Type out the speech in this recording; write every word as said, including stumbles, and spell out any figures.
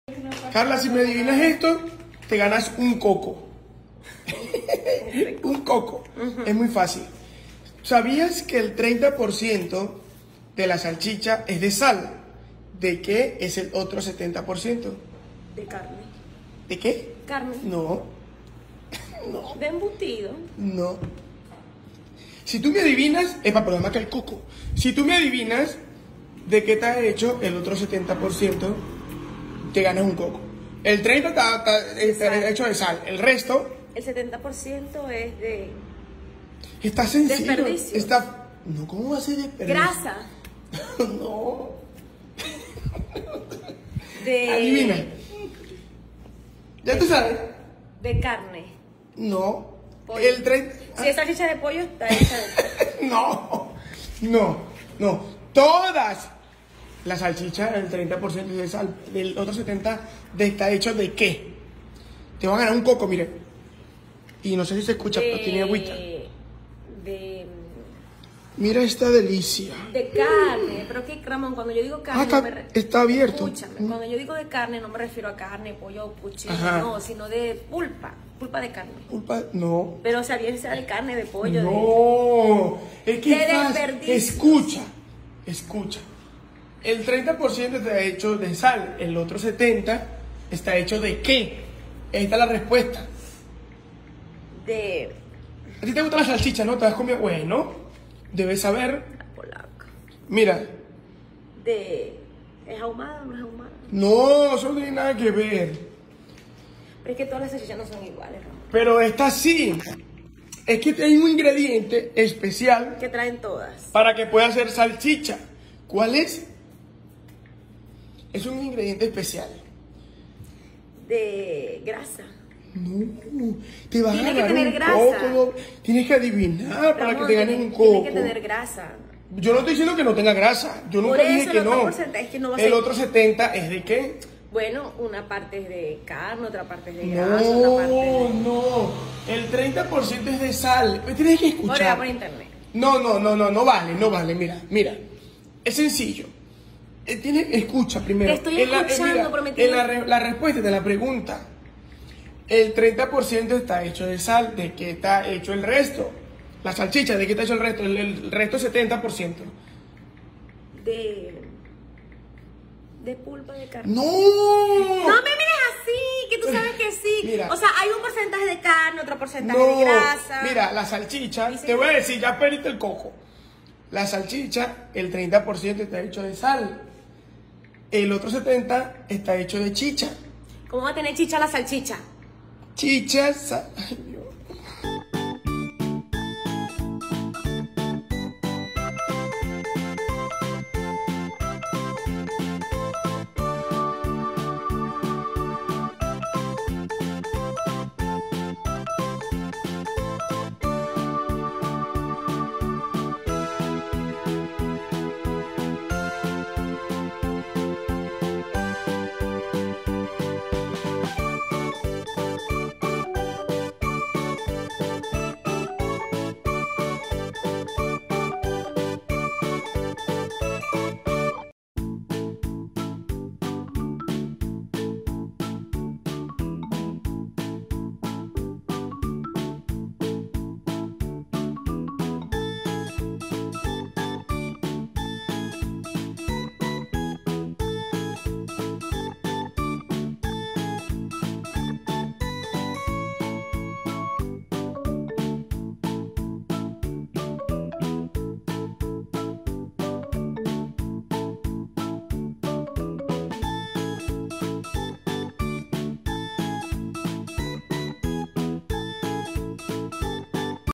Carla, si me adivinas esto, te ganas un coco. Un coco. Uh-huh. Es muy fácil. ¿Sabías que el treinta por ciento de la salchicha es de sal? ¿De qué es el otro setenta por ciento? De carne. ¿De qué? Carne. No. No. De embutido. No. Si tú me adivinas, es para problema que el coco. Si tú me adivinas de qué está hecho el otro setenta por ciento, te ganas un coco. El treinta por ciento está, está, está hecho de sal. El resto... El setenta por ciento es de... Está sencillo. Desperdicio. Está... No, ¿cómo va a ser desperdicio? Grasa. No. De... Adivina. ¿Ya de, tú sabes? De carne. No. Pollo. El treinta... Si es salchicha de pollo, está hecha de pollo. No. No. No. Todas las salchichas, el treinta por ciento es de sal. El otro setenta por ciento de, está hecho de qué. Te van a ganar un coco, mire. Y no sé si se escucha, de, pero tiene agüita. De... Mira esta delicia. De carne, pero que Ramón, cuando yo digo carne, Ah, está, no me re... está abierto. Escúchame, mm. cuando yo digo de carne no me refiero a carne, pollo, cuchillo, Ajá. no, sino de pulpa, pulpa de carne. Pulpa, no. Pero o sea, bien sea de carne, de pollo, no, de... es que de más, desperdicio. escucha, escucha. El treinta por ciento está hecho de sal, el otro setenta por ciento está hecho de qué. Esta es la respuesta. De... ¿A ti te gusta la salchicha, no? ¿Te has comido? Bueno, debes saber. La polaca. Mira. De... ¿Es ahumada o no es ahumada? No, eso no tiene nada que ver. Pero es que todas las salchichas no son iguales, Ramón. Pero esta sí. Es que hay un ingrediente especial que traen todas para que pueda hacer salchicha. ¿Cuál es? Es un ingrediente especial. De grasa. No, te vas a Tiene que ganar tener un grasa. coco. Tienes que adivinar para Ramón, que te ganes tiene, un coco. Tiene que tener grasa. Yo no estoy diciendo que no tenga grasa. Yo nunca Por dije eso que el otro no. porcentaje es que no va a El ser... otro setenta es de qué? Bueno, una parte es de carne, otra parte es de No, grasa, otra parte es de... no. El treinta por ciento es de sal. Me tienes que escuchar. Ahora por internet. No, no, no, no, no vale, no vale. Mira, mira. Es sencillo. Eh, tiene, escucha primero. Te estoy En la- escuchando, en mira, prometido. en la, re- la respuesta de la pregunta. El treinta por ciento está hecho de sal. ¿De qué está hecho el resto? La salchicha, ¿de qué está hecho el resto? El, el resto setenta por ciento. De... De pulpa de carne. ¡No! No me mires así, que tú sabes que sí. Mira. O sea, hay un porcentaje de carne, otro porcentaje No, de grasa. mira, la salchicha, Dice te voy a que- decir, ya perdiste el coco. La salchicha, el treinta por ciento está hecho de sal. El otro setenta por ciento está hecho de chicha. ¿Cómo va a tener chicha la salchicha? Chicha, sa- ay,